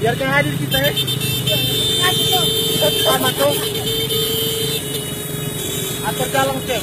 Biarkan hadir kita ya. Sama tuh. Atur jalan cek.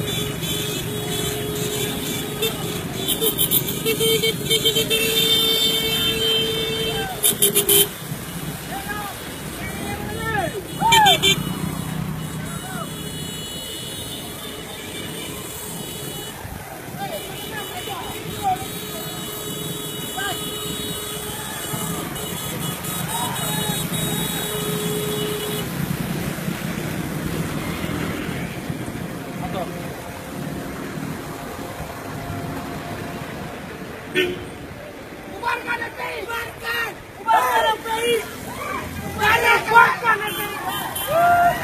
Bubarkan FPI! Bubarkan! Bubarkan FPI! Bubarkan FPI!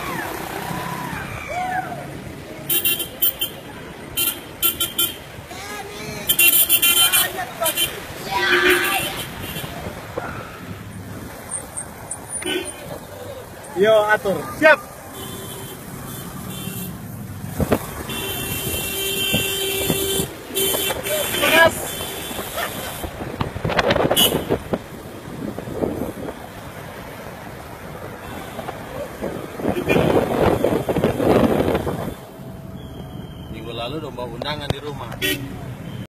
Yo, atur. Siap. Panas. Minggu lalu udah bawa undangan di rumah.